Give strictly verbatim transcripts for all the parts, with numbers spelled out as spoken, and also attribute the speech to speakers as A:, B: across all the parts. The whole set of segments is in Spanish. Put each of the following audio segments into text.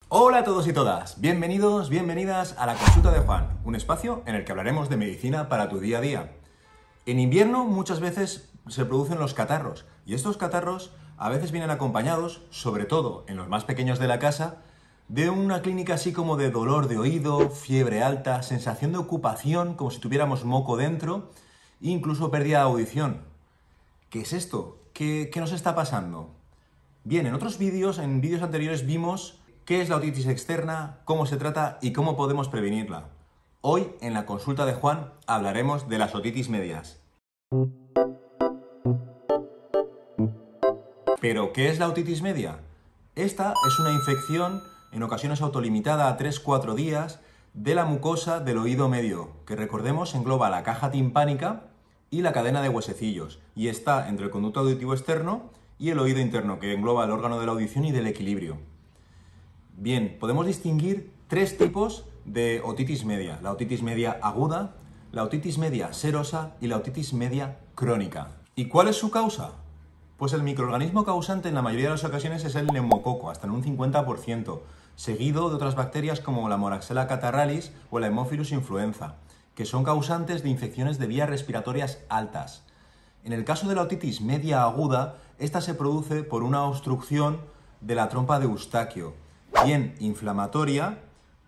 A: Hola a todos y todas, bienvenidos, bienvenidas a la Consulta de Juan, un espacio en el que hablaremos de medicina para tu día a día. En invierno muchas veces se producen los catarros y estos catarros a veces vienen acompañados, sobre todo en los más pequeños de la casa, de una clínica así como de dolor de oído, fiebre alta, sensación de ocupación como si tuviéramos moco dentro e incluso pérdida de audición. ¿Qué es esto? ¿Qué, qué nos está pasando? Bien, en otros vídeos, en vídeos anteriores vimos qué es la otitis externa, cómo se trata y cómo podemos prevenirla. Hoy, en la consulta de Juan, hablaremos de las otitis medias. ¿Pero qué es la otitis media? Esta es una infección, en ocasiones autolimitada a tres a cuatro días, de la mucosa del oído medio, que recordemos engloba la caja timpánica y la cadena de huesecillos, y está entre el conducto auditivo externo y el oído interno, que engloba el órgano de la audición y del equilibrio. Bien, podemos distinguir tres tipos de otitis media. La otitis media aguda, la otitis media serosa y la otitis media crónica. ¿Y cuál es su causa? Pues el microorganismo causante en la mayoría de las ocasiones es el neumococo, hasta en un cincuenta por ciento, seguido de otras bacterias como la Moraxella catarrhalis o la Haemophilus influenza, que son causantes de infecciones de vías respiratorias altas. En el caso de la otitis media aguda, esta se produce por una obstrucción de la trompa de Eustaquio, bien inflamatoria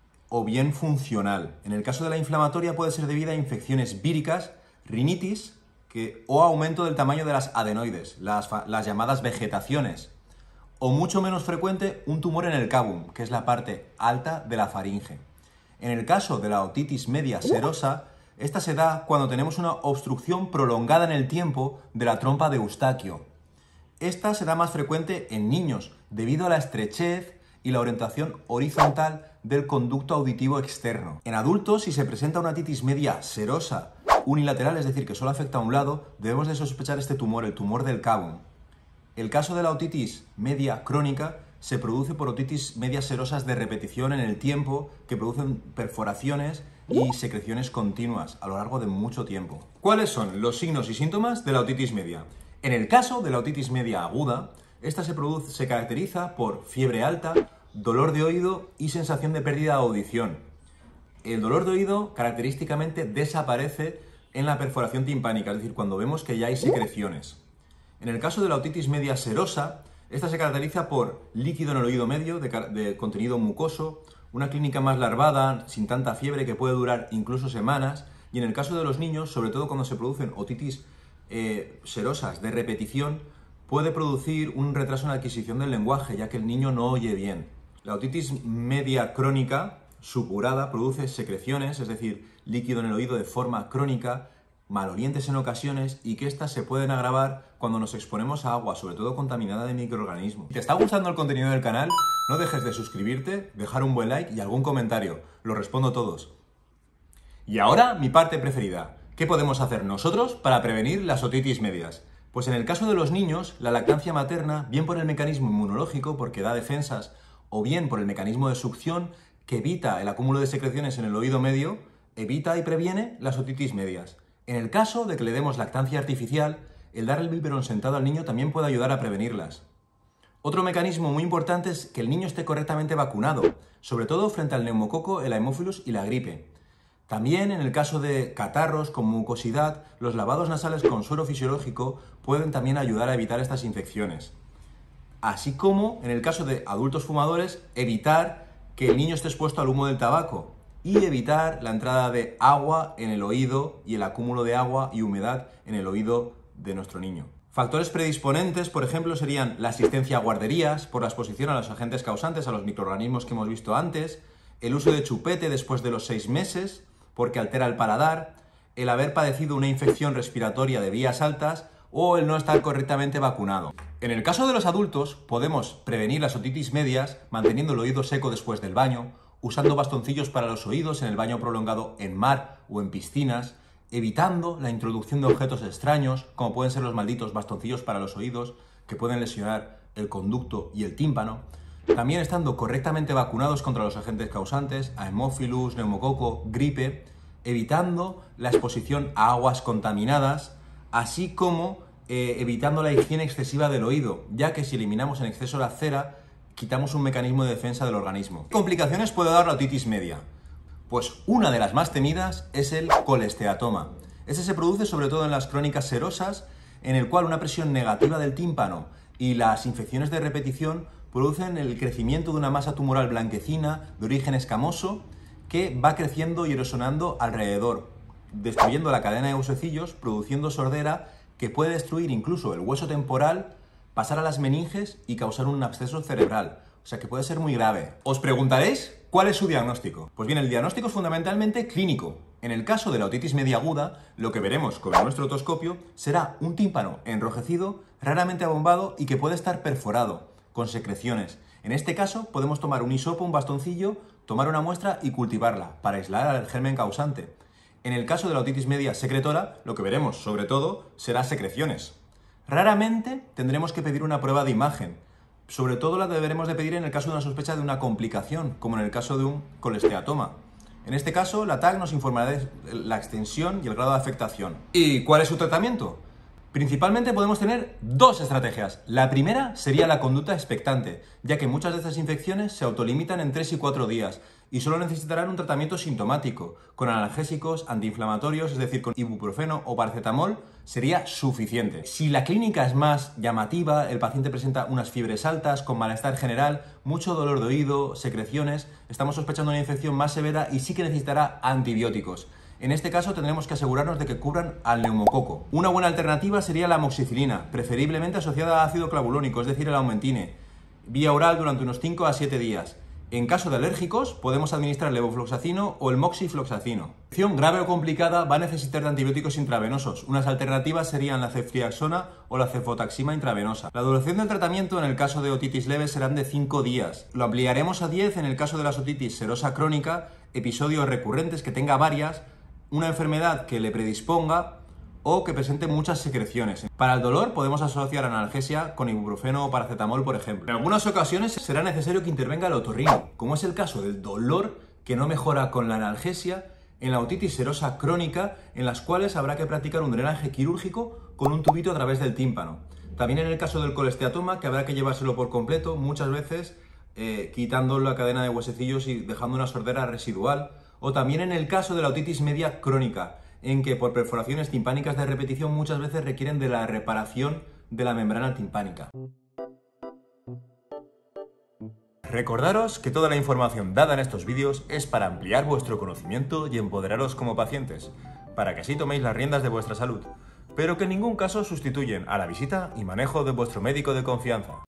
A: o bien funcional. En el caso de la inflamatoria puede ser debida a infecciones víricas, rinitis que, o aumento del tamaño de las adenoides, las, las llamadas vegetaciones, o mucho menos frecuente un tumor en el cavum, que es la parte alta de la faringe. En el caso de la otitis media serosa, esta se da cuando tenemos una obstrucción prolongada en el tiempo de la trompa de Eustaquio. Esta se da más frecuente en niños debido a la estrechez y la orientación horizontal del conducto auditivo externo. En adultos, si se presenta una otitis media serosa unilateral, es decir, que solo afecta a un lado, debemos de sospechar este tumor, el tumor del cavum. El caso de la otitis media crónica se produce por otitis medias serosas de repetición en el tiempo que producen perforaciones y secreciones continuas a lo largo de mucho tiempo. ¿Cuáles son los signos y síntomas de la otitis media? En el caso de la otitis media aguda, esta se, produce, se caracteriza por fiebre alta, dolor de oído y sensación de pérdida de audición. El dolor de oído característicamente desaparece en la perforación timpánica, es decir, cuando vemos que ya hay secreciones. En el caso de la otitis media serosa, esta se caracteriza por líquido en el oído medio de, de contenido mucoso, una clínica más larvada, sin tanta fiebre que puede durar incluso semanas, y en el caso de los niños, sobre todo cuando se producen otitis eh, serosas de repetición, puede producir un retraso en la adquisición del lenguaje, ya que el niño no oye bien. La otitis media crónica supurada produce secreciones, es decir, líquido en el oído de forma crónica, malolientes en ocasiones y que éstas se pueden agravar cuando nos exponemos a agua, sobre todo contaminada de microorganismos. Si te está gustando el contenido del canal, no dejes de suscribirte, dejar un buen like y algún comentario. Los respondo todos. Y ahora, mi parte preferida. ¿Qué podemos hacer nosotros para prevenir las otitis medias? Pues en el caso de los niños, la lactancia materna, bien por el mecanismo inmunológico, porque da defensas, o bien por el mecanismo de succión, que evita el acúmulo de secreciones en el oído medio, evita y previene las otitis medias. En el caso de que le demos lactancia artificial, el dar el biberón sentado al niño también puede ayudar a prevenirlas. Otro mecanismo muy importante es que el niño esté correctamente vacunado, sobre todo frente al neumococo, el Haemophilus y la gripe. También en el caso de catarros con mucosidad, los lavados nasales con suero fisiológico pueden también ayudar a evitar estas infecciones. Así como en el caso de adultos fumadores, evitar que el niño esté expuesto al humo del tabaco y evitar la entrada de agua en el oído y el acúmulo de agua y humedad en el oído de nuestro niño. Factores predisponentes, por ejemplo, serían la asistencia a guarderías por la exposición a los agentes causantes, a los microorganismos que hemos visto antes, el uso de chupete después de los seis meses, porque altera el paladar, el haber padecido una infección respiratoria de vías altas o el no estar correctamente vacunado. En el caso de los adultos, podemos prevenir las otitis medias manteniendo el oído seco después del baño, usando bastoncillos para los oídos en el baño prolongado en mar o en piscinas, evitando la introducción de objetos extraños, como pueden ser los malditos bastoncillos para los oídos, que pueden lesionar el conducto y el tímpano. También estando correctamente vacunados contra los agentes causantes, Haemophilus, neumococo, gripe, evitando la exposición a aguas contaminadas, así como eh, evitando la higiene excesiva del oído, ya que si eliminamos en exceso la cera, quitamos un mecanismo de defensa del organismo. ¿Qué complicaciones puede dar la otitis media? Pues una de las más temidas es el colesteatoma. Este se produce sobre todo en las crónicas serosas, en el cual una presión negativa del tímpano y las infecciones de repetición producen el crecimiento de una masa tumoral blanquecina de origen escamoso que va creciendo y erosionando alrededor, destruyendo la cadena de huesecillos, produciendo sordera que puede destruir incluso el hueso temporal, pasar a las meninges y causar un absceso cerebral. O sea que puede ser muy grave. Os preguntaréis, ¿cuál es su diagnóstico? Pues bien, el diagnóstico es fundamentalmente clínico. En el caso de la otitis media aguda, lo que veremos con nuestro otoscopio será un tímpano enrojecido, raramente abombado y que puede estar perforado, con secreciones. En este caso, podemos tomar un hisopo, un bastoncillo, tomar una muestra y cultivarla para aislar al germen causante. En el caso de la otitis media secretora, lo que veremos, sobre todo, será secreciones. Raramente tendremos que pedir una prueba de imagen. Sobre todo la deberemos de pedir en el caso de una sospecha de una complicación, como en el caso de un colesteatoma. En este caso, la T A C nos informará de la extensión y el grado de afectación. ¿Y cuál es su tratamiento? Principalmente podemos tener dos estrategias. La primera sería la conducta expectante, ya que muchas de estas infecciones se autolimitan en tres y cuatro días y solo necesitarán un tratamiento sintomático, con analgésicos, antiinflamatorios, es decir, con ibuprofeno o paracetamol, sería suficiente. Si la clínica es más llamativa, el paciente presenta unas fiebres altas, con malestar general, mucho dolor de oído, secreciones, estamos sospechando una infección más severa y sí que necesitará antibióticos. En este caso tendremos que asegurarnos de que cubran al neumococo. Una buena alternativa sería la amoxicilina, preferiblemente asociada a ácido clavulónico, es decir, el aumentine, vía oral durante unos cinco a siete días. En caso de alérgicos, podemos administrar el levofloxacino o el moxifloxacino. La infección grave o complicada va a necesitar de antibióticos intravenosos. Unas alternativas serían la ceftriaxona o la cefotaxima intravenosa. La duración del tratamiento en el caso de otitis leve serán de cinco días. Lo ampliaremos a diez en el caso de la otitis serosa crónica, episodios recurrentes que tenga varias, una enfermedad que le predisponga o que presente muchas secreciones. Para el dolor podemos asociar analgesia con ibuprofeno o paracetamol, por ejemplo. En algunas ocasiones será necesario que intervenga el otorrino, como es el caso del dolor que no mejora con la analgesia, en la otitis serosa crónica, en las cuales habrá que practicar un drenaje quirúrgico con un tubito a través del tímpano. También en el caso del colesteatoma, que habrá que llevárselo por completo, muchas veces eh, quitando la cadena de huesecillos y dejando una sordera residual. O también en el caso de la otitis media crónica, en que por perforaciones timpánicas de repetición muchas veces requieren de la reparación de la membrana timpánica. Recordaros que toda la información dada en estos vídeos es para ampliar vuestro conocimiento y empoderaros como pacientes, para que así toméis las riendas de vuestra salud, pero que en ningún caso sustituyen a la visita y manejo de vuestro médico de confianza.